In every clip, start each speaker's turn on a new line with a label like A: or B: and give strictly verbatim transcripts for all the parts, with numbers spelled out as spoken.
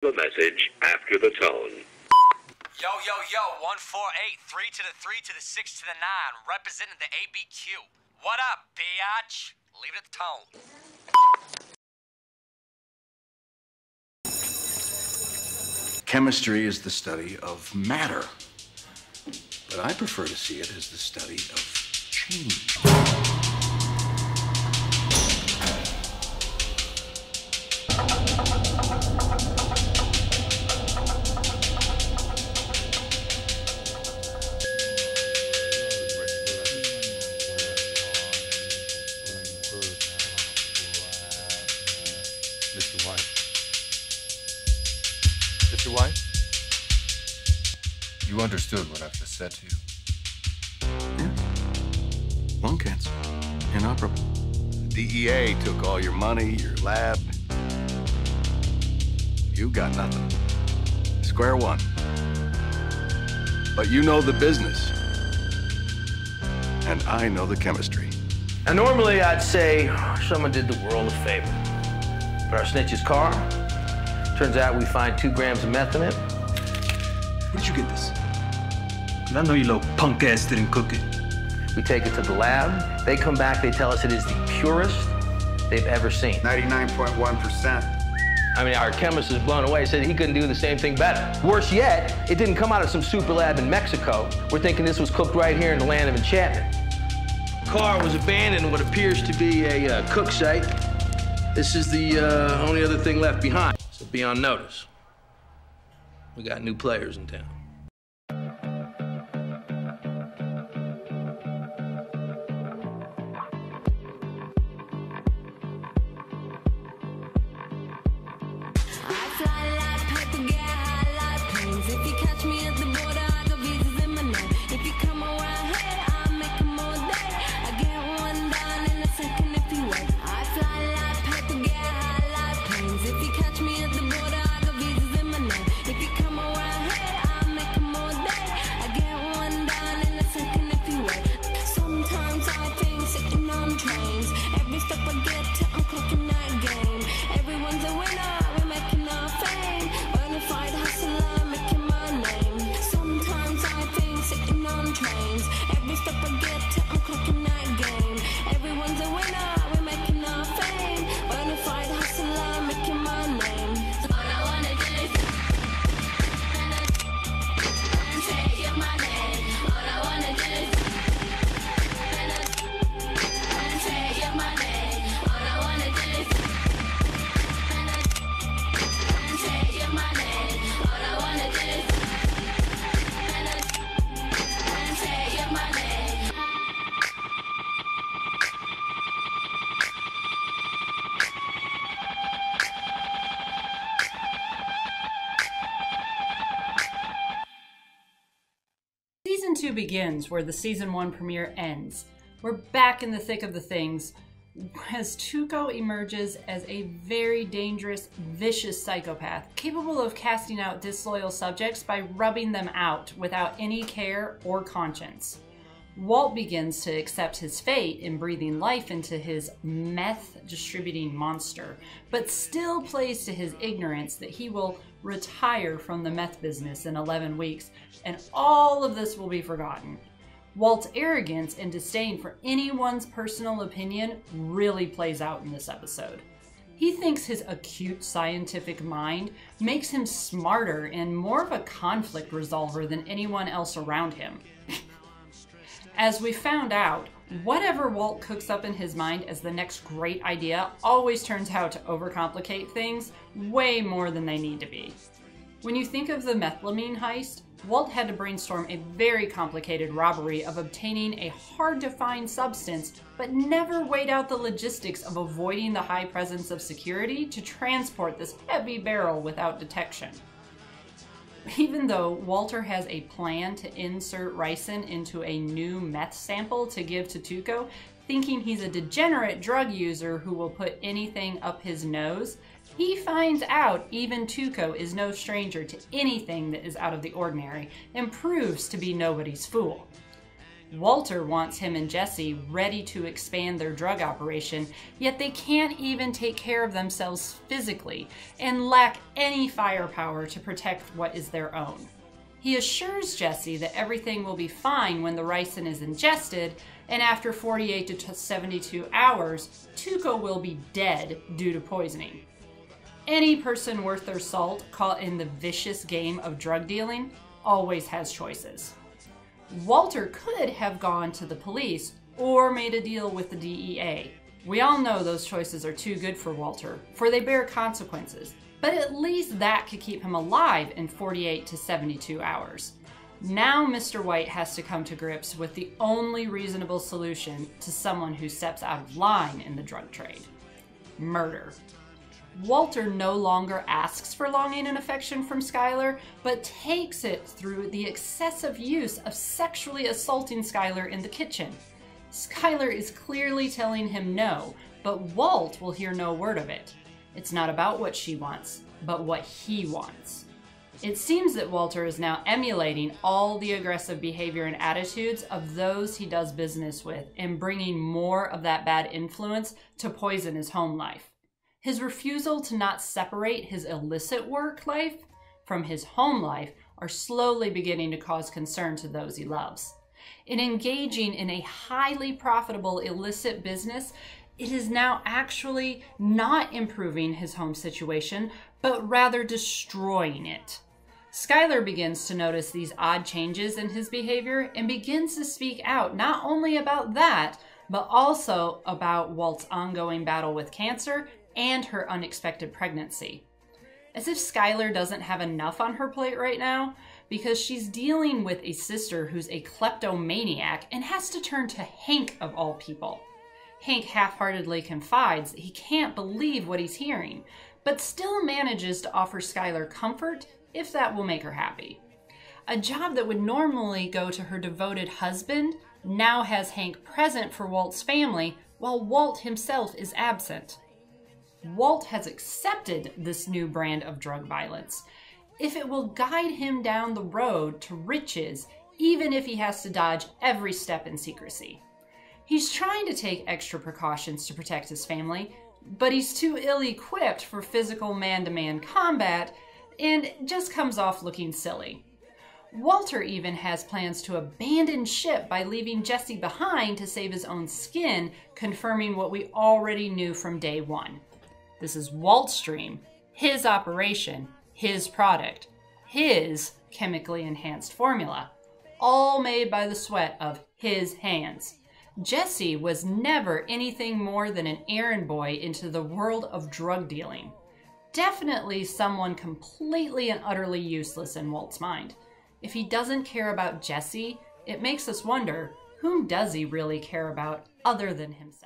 A: The message after the tone.
B: Yo, yo, yo, one four eight, three to the three to the six to the nine, representing the A B Q. What up, biatch? Leave it at the tone.
C: Chemistry is the study of matter, but I prefer to see it as the study of change.
D: Mister White. Mister White? You understood what I've just said to you.
C: Yeah. Lung cancer. Inoperable. D E A took all your money, your lab. You got nothing. Square one. But you know the business. And I know the chemistry.
E: Now, normally I'd say someone did the world a favor. But our snitch's car, turns out we find two grams of meth in it.
F: Where'd you get this? I know your little punk ass didn't cook it.
E: We take it to the lab. They come back, they tell us it is the purest they've ever seen.
G: ninety-nine point one percent.
E: I mean, our chemist is blown away, said he couldn't do the same thing better. Worse yet, it didn't come out of some super lab in Mexico. We're thinking this was cooked right here in the land of enchantment. The car was abandoned in what appears to be a uh, cook site. This is the uh, only other thing left behind, so be on notice. We got new players in town.
H: Season two begins where the season one premiere ends. We're back in the thick of the things as Tuco emerges as a very dangerous, vicious psychopath, capable of casting out disloyal subjects by rubbing them out without any care or conscience. Walt begins to accept his fate in breathing life into his meth-distributing monster, but still plays to his ignorance that he will retire from the meth business in eleven weeks, and all of this will be forgotten. Walt's arrogance and disdain for anyone's personal opinion really plays out in this episode. He thinks his acute scientific mind makes him smarter and more of a conflict resolver than anyone else around him. As we found out, whatever Walt cooks up in his mind as the next great idea always turns out to overcomplicate things way more than they need to be. When you think of the methylamine heist, Walt had to brainstorm a very complicated robbery of obtaining a hard-to-find substance, but never weighed out the logistics of avoiding the high presence of security to transport this heavy barrel without detection. Even though Walter has a plan to insert ricin into a new meth sample to give to Tuco, thinking he's a degenerate drug user who will put anything up his nose, he finds out even Tuco is no stranger to anything that is out of the ordinary and proves to be nobody's fool. Walter wants him and Jesse ready to expand their drug operation, yet they can't even take care of themselves physically and lack any firepower to protect what is their own. He assures Jesse that everything will be fine when the ricin is ingested, and after forty-eight to seventy-two hours, Tuco will be dead due to poisoning. Any person worth their salt caught in the vicious game of drug dealing always has choices. Walter could have gone to the police or made a deal with the D E A. We all know those choices are too good for Walter, for they bear consequences, but at least that could keep him alive in forty-eight to seventy-two hours. Now Mister White has to come to grips with the only reasonable solution to someone who steps out of line in the drug trade: murder. Walter no longer asks for longing and affection from Skylar, but takes it through the excessive use of sexually assaulting Skylar in the kitchen. Skylar is clearly telling him no, but Walt will hear no word of it. It's not about what she wants, but what he wants. It seems that Walter is now emulating all the aggressive behavior and attitudes of those he does business with and bringing more of that bad influence to poison his home life. His refusal to not separate his illicit work life from his home life are slowly beginning to cause concern to those he loves. In engaging in a highly profitable illicit business, it is now actually not improving his home situation, but rather destroying it. Skylar begins to notice these odd changes in his behavior and begins to speak out not only about that, but also about Walt's ongoing battle with cancer and her unexpected pregnancy. As if Skylar doesn't have enough on her plate right now, because she's dealing with a sister who's a kleptomaniac and has to turn to Hank of all people. Hank half-heartedly confides that he can't believe what he's hearing, but still manages to offer Skylar comfort if that will make her happy. A job that would normally go to her devoted husband now has Hank present for Walt's family while Walt himself is absent. Walt has accepted this new brand of drug violence, if it will guide him down the road to riches, even if he has to dodge every step in secrecy. He's trying to take extra precautions to protect his family, but he's too ill-equipped for physical man-to-man combat and just comes off looking silly. Walter even has plans to abandon ship by leaving Jesse behind to save his own skin, confirming what we already knew from day one. This is Walt's dream, his operation, his product, his chemically enhanced formula, all made by the sweat of his hands. Jesse was never anything more than an errand boy into the world of drug dealing. Definitely someone completely and utterly useless in Walt's mind. If he doesn't care about Jesse, it makes us wonder, whom does he really care about other than himself?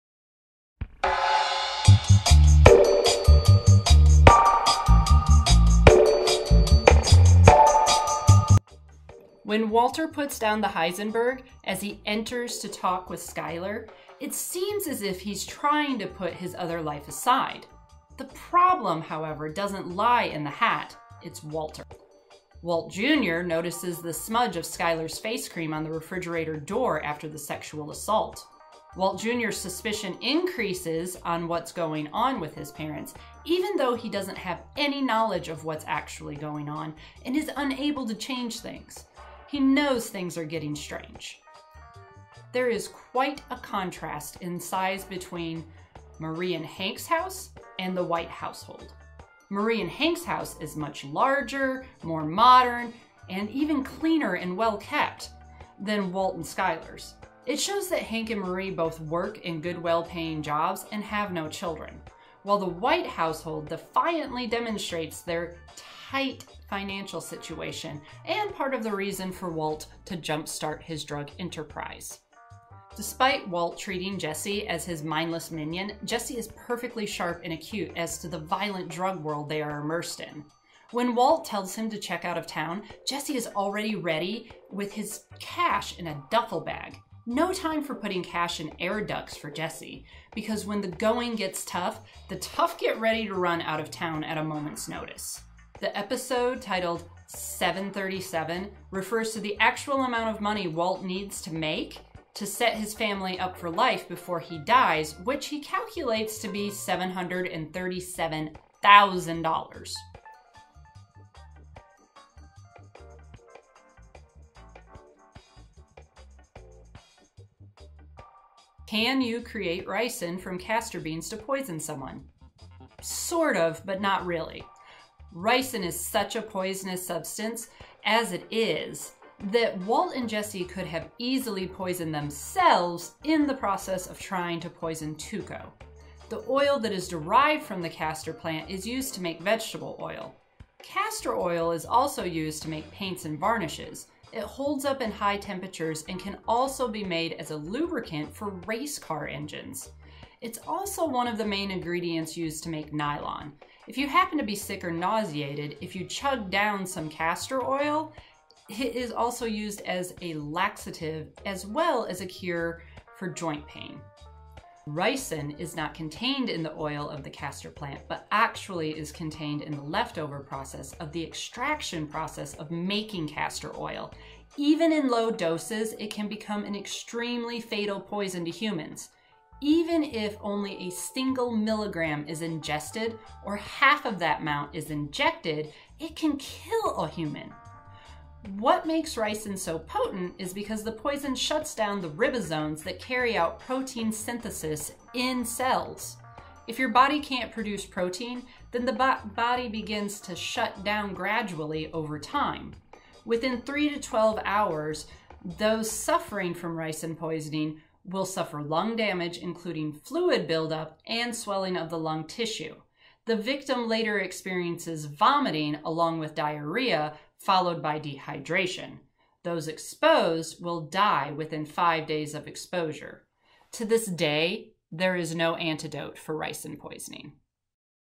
H: When Walter puts down the Heisenberg as he enters to talk with Skylar, it seems as if he's trying to put his other life aside. The problem, however, doesn't lie in the hat, it's Walter. Walt Junior notices the smudge of Skylar's face cream on the refrigerator door after the sexual assault. Walt Junior's suspicion increases on what's going on with his parents, even though he doesn't have any knowledge of what's actually going on and is unable to change things. He knows things are getting strange. There is quite a contrast in size between Marie and Hank's house and the White household. Marie and Hank's house is much larger, more modern, and even cleaner and well kept than Walt and Skylar's. It shows that Hank and Marie both work in good, well-paying jobs and have no children, while the White household defiantly demonstrates their tight financial situation and part of the reason for Walt to jumpstart his drug enterprise. Despite Walt treating Jesse as his mindless minion, Jesse is perfectly sharp and acute as to the violent drug world they are immersed in. When Walt tells him to check out of town, Jesse is already ready with his cash in a duffel bag. No time for putting cash in air ducts for Jesse, because when the going gets tough, the tough get ready to run out of town at a moment's notice. The episode titled seven thirty-seven refers to the actual amount of money Walt needs to make to set his family up for life before he dies, which he calculates to be seven hundred thirty-seven thousand dollars. Can you create ricin from castor beans to poison someone? Sort of, but not really. Ricin is such a poisonous substance, as it is, that Walt and Jesse could have easily poisoned themselves in the process of trying to poison Tuco. The oil that is derived from the castor plant is used to make vegetable oil. Castor oil is also used to make paints and varnishes. It holds up in high temperatures and can also be made as a lubricant for race car engines. It's also one of the main ingredients used to make nylon. If you happen to be sick or nauseated, if you chug down some castor oil, it is also used as a laxative as well as a cure for joint pain. Ricin is not contained in the oil of the castor plant, but actually is contained in the leftover process of the extraction process of making castor oil. Even in low doses, it can become an extremely fatal poison to humans. Even if only a single milligram is ingested or half of that amount is injected, it can kill a human. What makes ricin so potent is because the poison shuts down the ribosomes that carry out protein synthesis in cells. If your body can't produce protein, then the bo- body begins to shut down gradually over time. Within three to twelve hours, those suffering from ricin poisoning will suffer lung damage, including fluid buildup and swelling of the lung tissue. The victim later experiences vomiting along with diarrhea, followed by dehydration. Those exposed will die within five days of exposure. To this day, there is no antidote for ricin poisoning.